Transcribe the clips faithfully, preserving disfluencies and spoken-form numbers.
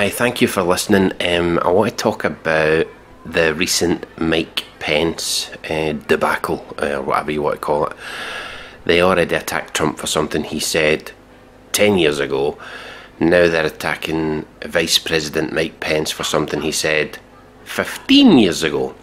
Hi, thank you for listening. Um, I want to talk about the recent Mike Pence uh, debacle, uh, or whatever you want to call it. They already attacked Trump for something he said ten years ago. Now they're attacking Vice President Mike Pence for something he said fifteen years ago.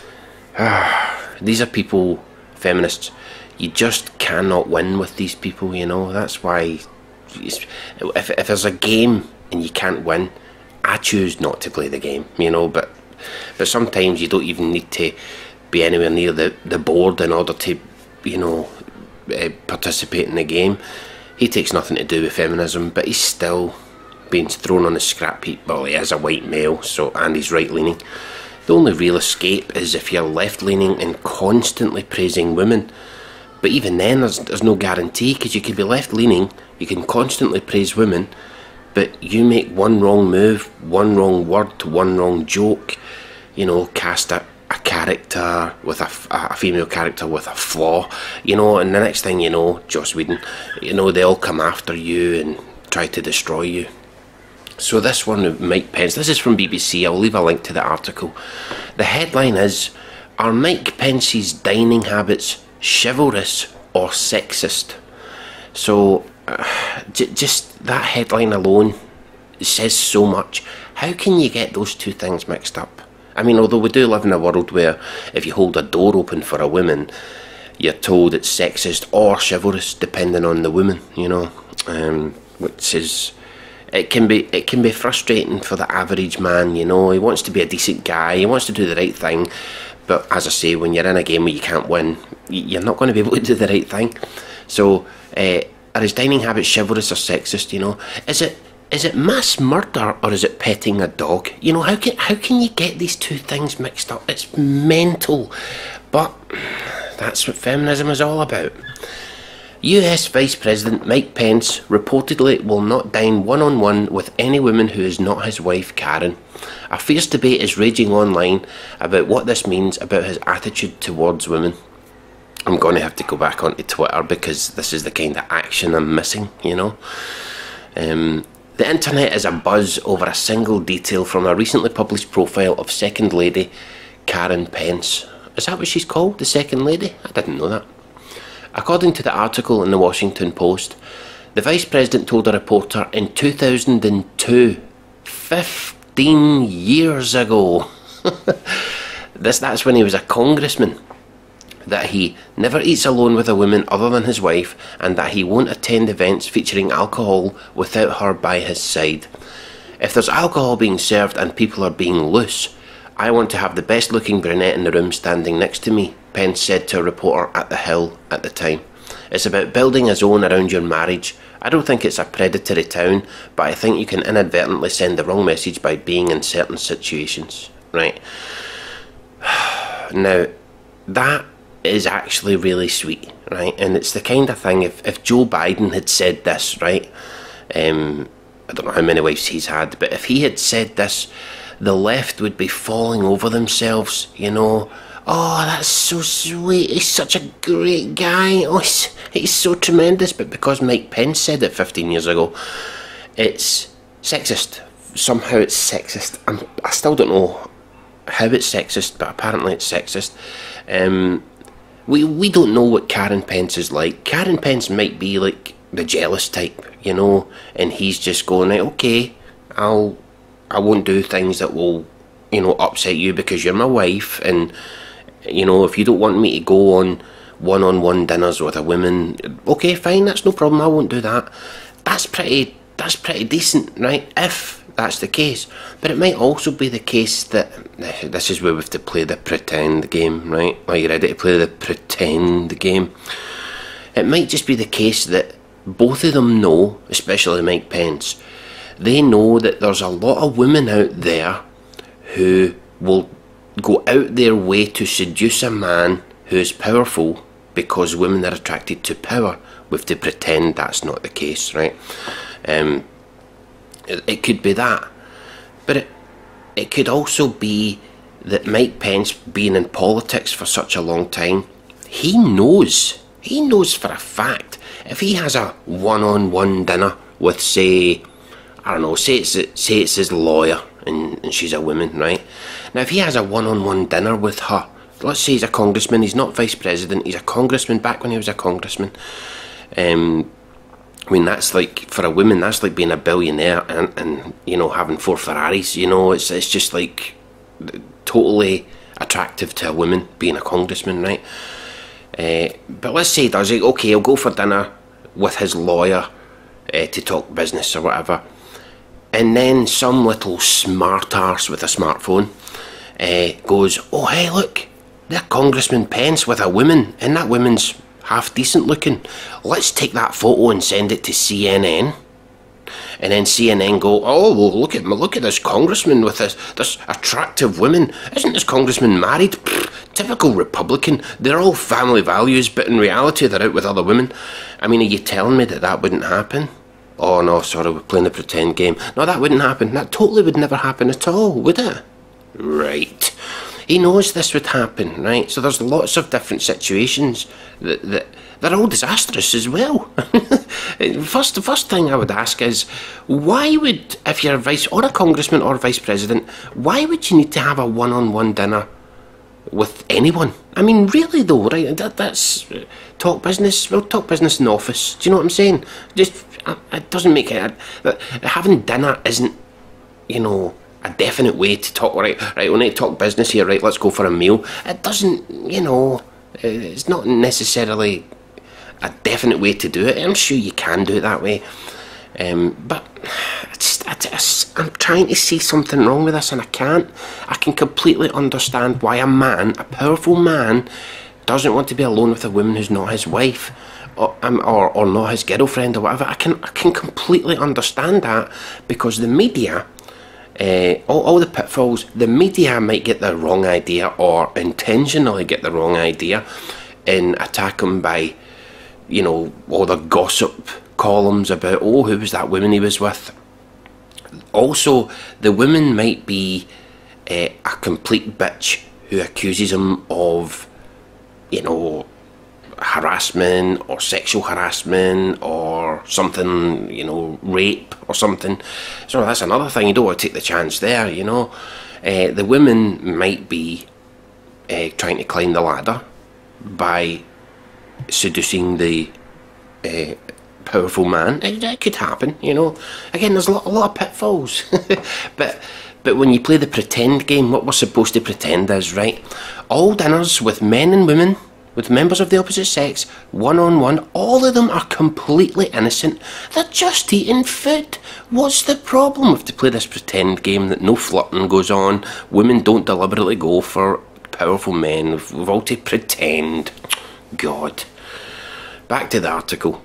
These are people, feminists, you just cannot win with these people, you know. That's why, if, if there's a game and you can't win, I choose not to play the game, you know. But but sometimes you don't even need to be anywhere near the, the board in order to, you know, uh, participate in the game. He takes nothing to do with feminism, but he's still being thrown on the scrap heap. Well, he is a white male, so, and he's right-leaning. The only real escape is if you're left-leaning and constantly praising women. But even then, there's, there's no guarantee, because you could be left-leaning, you can constantly praise women, but you make one wrong move, one wrong word, one wrong joke, you know, cast a, a character with a, a female character with a flaw, you know, and the next thing you know, Joss Whedon, you know, they all come after you and try to destroy you. So this one, Mike Pence, this is from B B C, I'll leave a link to the article. The headline is, are Mike Pence's dining habits chivalrous or sexist? So, uh, j just that headline alone says so much. How can you get those two things mixed up? I mean, although we do live in a world where if you hold a door open for a woman, you're told it's sexist or chivalrous, depending on the woman, you know, um, which is, it can be it can be frustrating for the average man, you know. He wants to be a decent guy, he wants to do the right thing, but as I say, when you're in a game where you can't win, you're not going to be able to do the right thing. So, uh, are his dining habits chivalrous or sexist, you know? Is it is it mass murder or is it petting a dog? You know, how can, how can you get these two things mixed up? It's mental. But that's what feminism is all about. U S Vice President Mike Pence reportedly will not dine one-on-one with any woman who is not his wife, Karen. A fierce debate is raging online about what this means about his attitude towards women. I'm going to have to go back onto Twitter because this is the kind of action I'm missing, you know. Um, the internet is abuzz over a single detail from a recently published profile of Second Lady Karen Pence. Is that what she's called, the Second Lady? I didn't know that. According to the article in the Washington Post, the Vice President told a reporter in two thousand two, fifteen years ago, this, that's when he was a congressman, that he never eats alone with a woman other than his wife, and that he won't attend events featuring alcohol without her by his side. If there's alcohol being served and people are being loose, I want to have the best looking brunette in the room standing next to me, Pence said to a reporter at The Hill at the time. It's about building a zone around your marriage. I don't think it's a predatory town, but I think you can inadvertently send the wrong message by being in certain situations. Right. Now, that is actually really sweet, right? And it's the kind of thing, if, if Joe Biden had said this, right, um, I don't know how many wives he's had, but if he had said this, the left would be falling over themselves, you know. Oh, that's so sweet, he's such a great guy, oh, he's, he's so tremendous. But because Mike Pence said it fifteen years ago, it's sexist. Somehow it's sexist. I'm, I still don't know how it's sexist, but apparently it's sexist. Um, we, we don't know what Karen Pence is like. Karen Pence might be like the jealous type, you know, and he's just going, right, okay, I'll, I won't do things that will, you know, upset you because you're my wife, and, you know, if you don't want me to go on one-on-one dinners with a woman, okay, fine, that's no problem, I won't do that. That's pretty, that's pretty decent, right, if that's the case. But it might also be the case that, this is where we have to play the pretend game, right? Are you ready to play the pretend game? It might just be the case that both of them know, especially Mike Pence, they know that there's a lot of women out there who will go out their way to seduce a man who is powerful because women are attracted to power. We have to pretend that's not the case, right? Um, it, it could be that. But it, it could also be that Mike Pence, being in politics for such a long time, he knows, he knows for a fact, if he has a one-on-one dinner with, say, I don't know, say it's, say it's his lawyer and, and she's a woman, right? Now, if he has a one-on-one dinner with her, let's say he's a congressman, he's not vice president, he's a congressman back when he was a congressman. Um, I mean, that's like, for a woman, that's like being a billionaire and, and you know, having four Ferraris, you know, it's, it's just like totally attractive to a woman being a congressman, right? Uh, but let's say he does it, okay, he'll go for dinner with his lawyer uh, to talk business or whatever, and then some little smart arse with a smartphone uh, goes, oh hey look, they're Congressman Pence with a woman, and that woman's half decent looking, let's take that photo and send it to C N N. And then C N N go, oh well, look at look at this congressman with this this attractive woman. Isn't this congressman married? Pfft, typical Republican. They're all family values, but in reality they're out with other women. I mean, are you telling me that that wouldn't happen? Oh no, sorry, we're playing the pretend game. No, that wouldn't happen. That totally would never happen at all, would it? Right. He knows this would happen, right? So there's lots of different situations that that they're all disastrous as well. First, the first thing I would ask is, why would, if you're a vice or a congressman or a vice president, why would you need to have a one-on-one dinner with anyone? I mean, really though, right? That, that's uh, talk business. We'll talk business in the office. Do you know what I'm saying? Just uh, it doesn't make it. Uh, having dinner isn't, you know, a definite way to talk. Right, right. We need to talk business here. Right, let's go for a meal. It doesn't, you know, it's not necessarily a definite way to do it. I'm sure you can do it that way, um, but I just, I just, I'm trying to see something wrong with this and I can't. I can completely understand why a man, a powerful man, doesn't want to be alone with a woman who's not his wife, or, um, or, or not his girlfriend or whatever. I can, I can completely understand that, because the media, Uh, all, all the pitfalls, the media might get the wrong idea or intentionally get the wrong idea and attack him by, you know, all the gossip columns about, oh, who was that woman he was with. Also, the woman might be uh, a complete bitch who accuses him of, you know, harassment or sexual harassment or something, you know, rape or something. So that's another thing, you don't want to take the chance there, you know. Uh, the women might be uh, trying to climb the ladder by seducing the uh, powerful man. It, it could happen, you know. Again, there's a lot, a lot of pitfalls. but but when you play the pretend game, what we're supposed to pretend is, right, all dinners with men and women, with members of the opposite sex, one-on-one, all of them are completely innocent. They're just eating food. What's the problem with to play this pretend game that no flirting goes on? Women don't deliberately go for powerful men. We've all to pretend. God. Back to the article.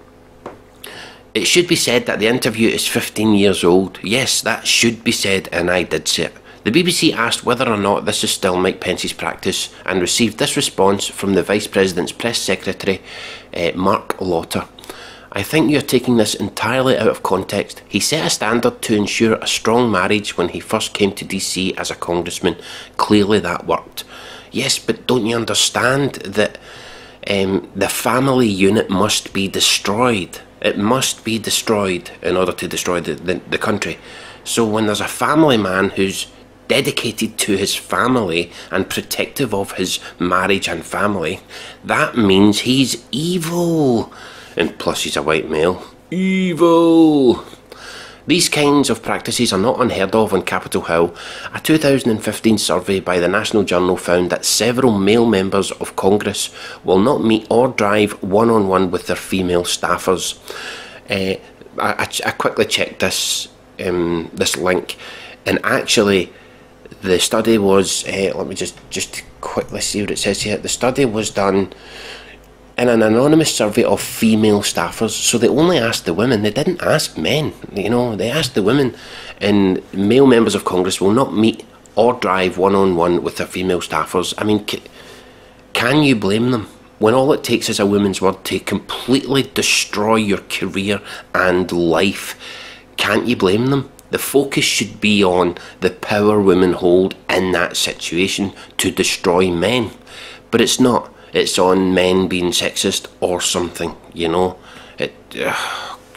It should be said that the interview is fifteen years old. Yes, that should be said, and I did say it. The B B C asked whether or not this is still Mike Pence's practice and received this response from the Vice President's Press Secretary, uh, Mark Lauter. I think you're taking this entirely out of context. He set a standard to ensure a strong marriage when he first came to D C as a congressman. Clearly that worked. Yes, but don't you understand that um, the family unit must be destroyed? It must be destroyed in order to destroy the, the, the country. So when there's a family man who's dedicated to his family and protective of his marriage and family, that means he's evil. And plus he's a white male. Evil! These kinds of practices are not unheard of on Capitol Hill. A two thousand fifteen survey by the National Journal found that several male members of Congress will not meet or drive one-on-one with their female staffers. Uh, I, I quickly checked this, um, this link, and actually the study was, uh, let me just, just quickly see what it says here. The study was done in an anonymous survey of female staffers, so they only asked the women, they didn't ask men, you know, they asked the women. And male members of Congress will not meet or drive one-on-one with their female staffers. I mean, c can you blame them? When all it takes is a woman's word to completely destroy your career and life, can't you blame them? The focus should be on the power women hold in that situation to destroy men. But it's not. It's on men being sexist or something, you know. It, uh,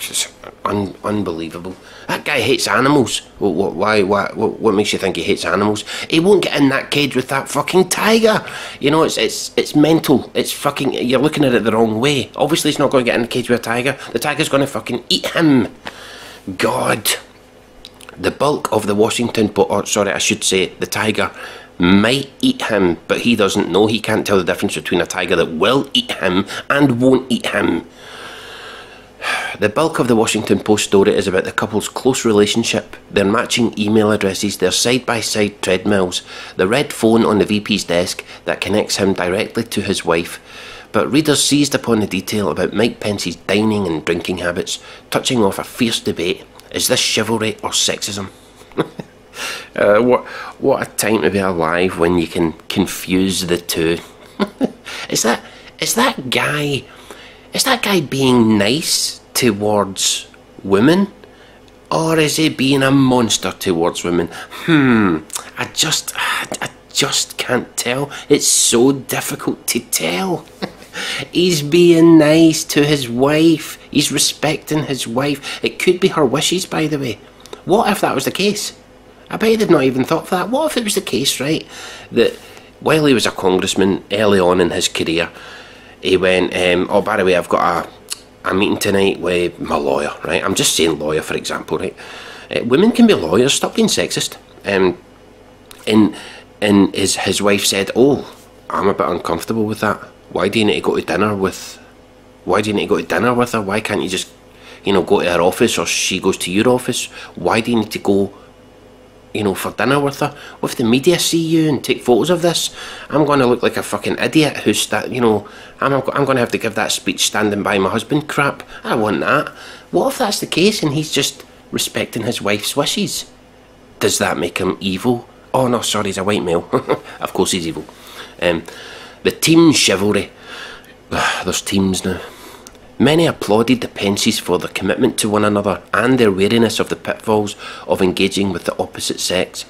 Just un unbelievable. That guy hates animals. What, what, why? Why? What, what makes you think he hates animals? He won't get in that cage with that fucking tiger. You know, it's it's it's mental. It's fucking. You're looking at it the wrong way. Obviously, he's not going to get in the cage with a tiger. The tiger's going to fucking eat him. God. The bulk of the Washington po- or sorry, I should say, the tiger might eat him, but he doesn't know. He can't tell the difference between a tiger that will eat him and won't eat him. The bulk of the Washington Post story is about the couple's close relationship, their matching email addresses, their side-by-side treadmills, the red phone on the V P's desk that connects him directly to his wife. But readers seized upon the detail about Mike Pence's dining and drinking habits, touching off a fierce debate. Is this chivalry or sexism? uh, what, what a time to be alive when you can confuse the two. is that is that guy... Is that guy being nice towards women? Or is he being a monster towards women? Hmm, I just, I just can't tell. It's so difficult to tell. He's being nice to his wife. He's respecting his wife. It could be her wishes, by the way. What if that was the case? I bet they've not even thought of that. What if it was the case, right, that while he was a congressman early on in his career, he went, um, oh, by the way, I've got a, a meeting tonight with my lawyer, right? I'm just saying lawyer, for example, right? Uh, women can be lawyers, stop being sexist. Um, and and his, his wife said, oh, I'm a bit uncomfortable with that. Why do you need to go to dinner with, why do you need to go to dinner with her? Why can't you just, you know, go to her office, or she goes to your office? Why do you need to go, you know, for dinner with her? What if the media see you and take photos of this? I'm going to look like a fucking idiot who's that, you know, I'm, I'm going to have to give that speech standing by my husband crap. I don't want that. What if that's the case and he's just respecting his wife's wishes? Does that make him evil? Oh no, sorry, he's a white male. Of course he's evil. Um, the team chivalry. There's teams now. Many applauded the Pences for their commitment to one another and their wariness of the pitfalls of engaging with the opposite sex.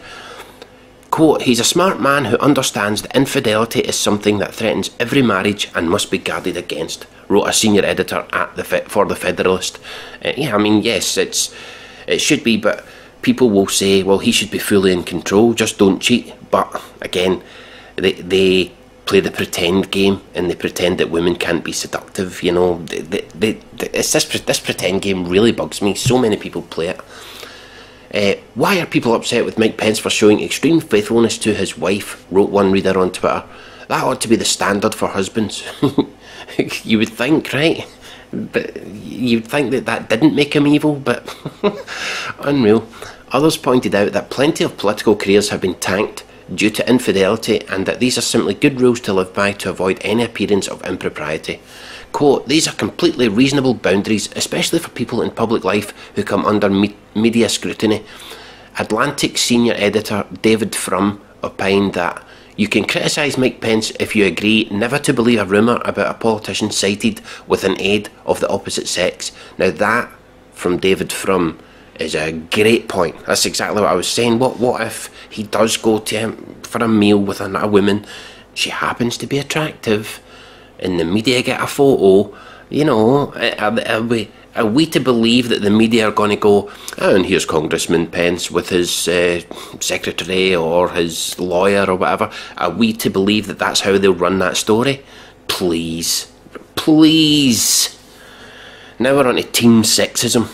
Quote, he's a smart man who understands that infidelity is something that threatens every marriage and must be guarded against, wrote a senior editor at the for the Federalist. Uh, yeah, I mean, yes, it's it should be, but people will say, well, he should be fully in control, just don't cheat. But again, they they play the pretend game, and they pretend that women can't be seductive. You know, they, they, they, it's this this pretend game really bugs me. So many people play it. Uh, why are people upset with Mike Pence for showing extreme faithfulness to his wife? Wrote one reader on Twitter. That ought to be the standard for husbands. You would think, right? But you'd think that that didn't make him evil, but unreal. Others pointed out that plenty of political careers have been tanked due to infidelity, and that these are simply good rules to live by to avoid any appearance of impropriety. Quote, these are completely reasonable boundaries, especially for people in public life who come under me media scrutiny. Atlantic senior editor David Frum opined that you can criticise Mike Pence if you agree never to believe a rumour about a politician cited with an aid of the opposite sex. Now that, from David Frum, is a great point. That's exactly what I was saying. What what if he does go to him for a meal with a, a woman, she happens to be attractive, and the media get a photo? You know, are, are, we, are we to believe that the media are going to go, oh, and here's Congressman Pence with his uh, secretary or his lawyer or whatever? Are we to believe that that's how they'll run that story? Please. Please. Now we're on to team sexism.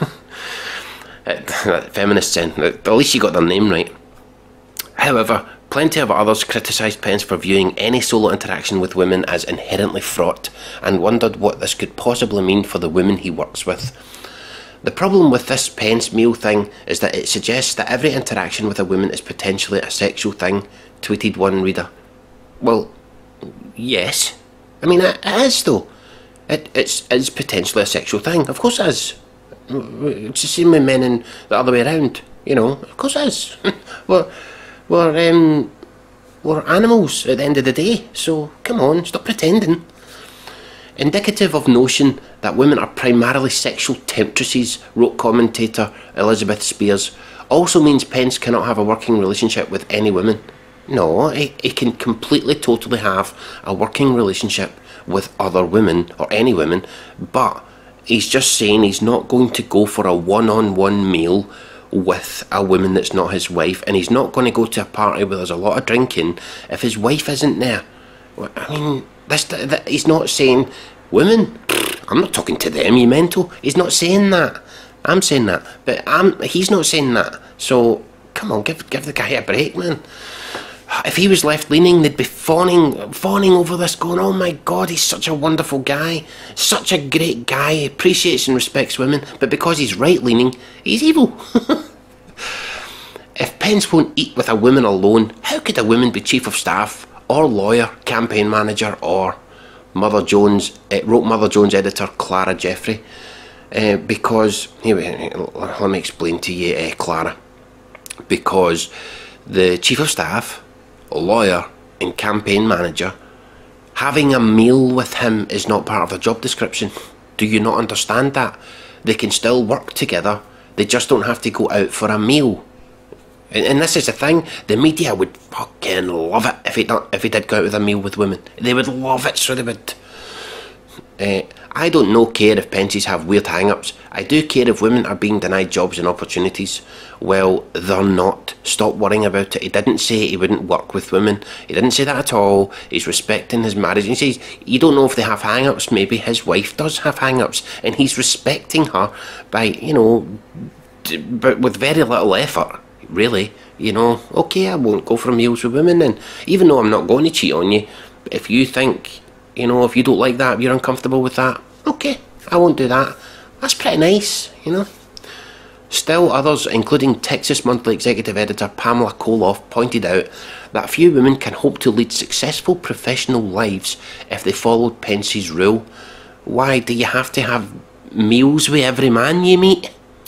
Feminists, at least you got their name right. However, plenty of others criticised Pence for viewing any solo interaction with women as inherently fraught, and wondered what this could possibly mean for the women he works with. The problem with this Pence meal thing is that it suggests that every interaction with a woman is potentially a sexual thing, tweeted one reader. Well, yes. I mean, it is though. It, it's, it's potentially a sexual thing. Of course it is. It's the same with men and the other way around, you know. Of course it is. we're, we're, um, we're animals at the end of the day, so come on, stop pretending. Indicative of notion that women are primarily sexual temptresses, wrote commentator Elizabeth Spears, also means Pence cannot have a working relationship with any women. No, he, he can completely, totally have a working relationship with other women, or any women, but he's just saying he's not going to go for a one-on-one meal with a woman that's not his wife, and he's not going to go to a party where there's a lot of drinking if his wife isn't there. I mean, this, that, he's not saying, women, I'm not talking to them, you mental. He's not saying that. I'm saying that, but I'm, he's not saying that. So, come on, give give the guy a break, man. If he was left-leaning, they'd be fawning, fawning over this, going, oh my God, he's such a wonderful guy, such a great guy, he appreciates and respects women, but because he's right-leaning, he's evil. If Pence won't eat with a woman alone, how could a woman be chief of staff, or lawyer, campaign manager, or Mother Jones, uh, wrote Mother Jones editor Clara Jeffrey? Uh, because, anyway, let me explain to you, uh, Clara. Because the chief of staff, lawyer and campaign manager, having a meal with him is not part of their job description. Do you not understand that? They can still work together, they just don't have to go out for a meal. And, and this is the thing, the media would fucking love it if he, if he did go out with a meal with women. They would love it, so they would. Uh, I don't know care if Pences have weird hang-ups. I do care if women are being denied jobs and opportunities. Well, they're not. Stop worrying about it. He didn't say he wouldn't work with women. He didn't say that at all. He's respecting his marriage. He says, you don't know if they have hang-ups. Maybe his wife does have hang-ups. And he's respecting her by, you know, but with very little effort, really. You know, okay, I won't go for meals with women then. Even though I'm not going to cheat on you, if you think, you know, if you don't like that, if you're uncomfortable with that, okay, I won't do that. That's pretty nice, you know. Still, others, including Texas Monthly executive editor Pamela Koloff, pointed out that few women can hope to lead successful professional lives if they followed Pence's rule. Why do you have to have meals with every man you meet?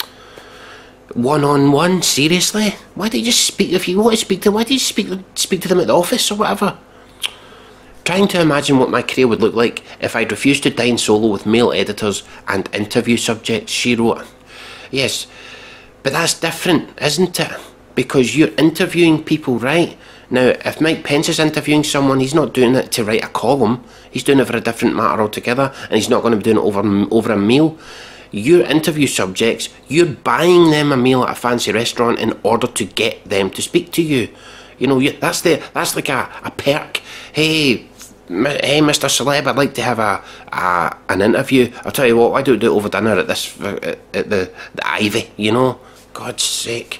One-on-one, seriously? Why don't you just speak, if you want to speak to them, why don't you speak, speak to them at the office or whatever? Trying to imagine what my career would look like if I'd refused to dine solo with male editors and interview subjects, she wrote. Yes, but that's different, isn't it? Because you're interviewing people, right? Now, if Mike Pence is interviewing someone, he's not doing it to write a column. He's doing it for a different matter altogether, and he's not going to be doing it over, over a meal. Your interview subjects, you're buying them a meal at a fancy restaurant in order to get them to speak to you. You know, you, that's the that's like a, a perk. Hey, hey, Mister Celeb, I'd like to have a, a an interview. I'll tell you what, why don't we do it over dinner at this at, at the the Ivy? You know, God's sake.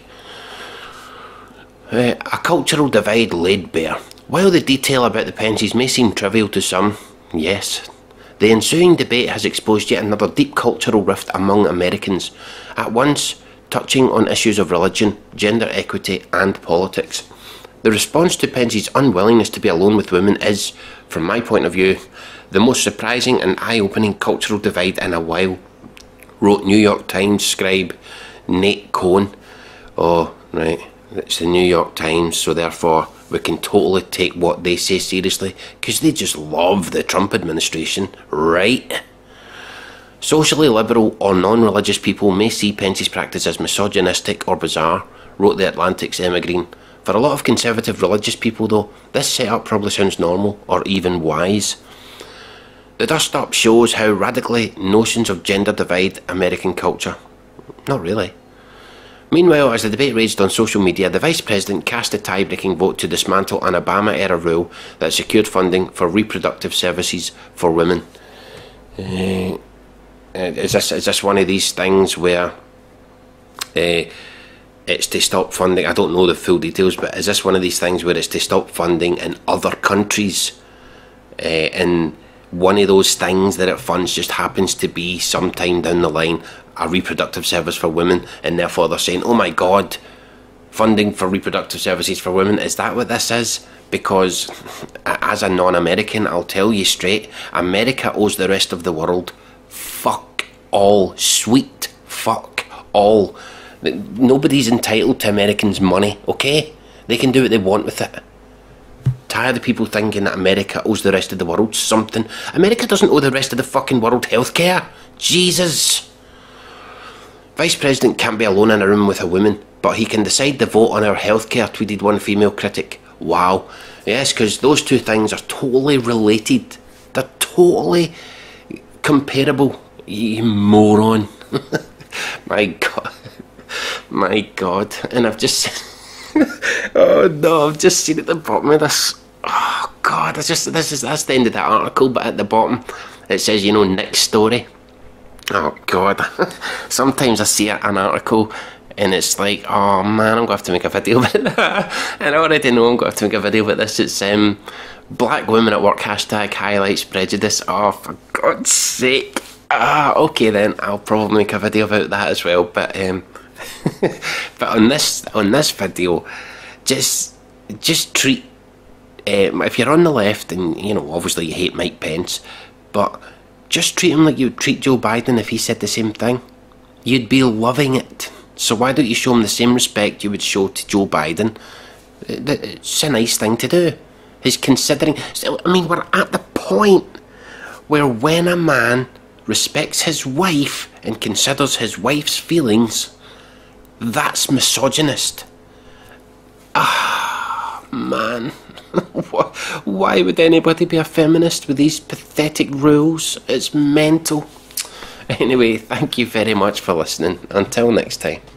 Uh, a cultural divide laid bare. While the detail about the Pences may seem trivial to some, yes, the ensuing debate has exposed yet another deep cultural rift among Americans, at once touching on issues of religion, gender equity, and politics. The response to Pence's unwillingness to be alone with women is, from my point of view, the most surprising and eye-opening cultural divide in a while, wrote New York Times scribe Nate Cohn. Oh, right, it's the New York Times, so therefore we can totally take what they say seriously, because they just love the Trump administration, right? Socially liberal or non-religious people may see Pence's practice as misogynistic or bizarre, wrote the Atlantic's Emma Green. For a lot of conservative religious people, though, this setup probably sounds normal or even wise. The dust-up shows how radically notions of gender divide American culture. Not really. Meanwhile, as the debate raged on social media, the Vice President cast a tie-breaking vote to dismantle an Obama-era rule that secured funding for reproductive services for women. Uh, is this is this one of these things where uh, it's to stop funding? I don't know the full details, but is this one of these things where it's to stop funding in other countries? Uh, and one of those things that it funds just happens to be sometime down the line a reproductive service for women, and therefore they're saying, oh my God, funding for reproductive services for women, is that what this is? Because as a non-American, I'll tell you straight, America owes the rest of the world fuck all, sweet fuck all. Nobody's entitled to Americans' money, okay? They can do what they want with it. Tired of people thinking that America owes the rest of the world something. America doesn't owe the rest of the fucking world healthcare. Jesus. Vice President can't be alone in a room with a woman, but he can decide to vote on our healthcare, tweeted one female critic. Wow. Yes, because those two things are totally related. They're totally comparable. You moron. My God. My God. And I've just... oh no, I've just seen at the bottom of this. Oh God, that's just, this is, that's the end of that article, but at the bottom it says, you know, Nick's story. Oh God. Sometimes I see an article and it's like, oh man, I'm going to have to make a video about that. And I already know I'm going to have to make a video about this. It's um, black women at work hashtag highlights prejudice. Oh, for God's sake. Ah, okay then, I'll probably make a video about that as well. But um, but on this on this video, just just treat. Um, if you're on the left, and you know, obviously you hate Mike Pence, but just treat him like you would treat Joe Biden if he said the same thing. You'd be loving it. So why don't you show him the same respect you would show to Joe Biden? It's a nice thing to do. He's considering... I mean, we're at the point where when a man respects his wife and considers his wife's feelings, that's misogynist. Ah, man. Why would anybody be a feminist with these pathetic rules? It's mental. Anyway, thank you very much for listening. Until next time.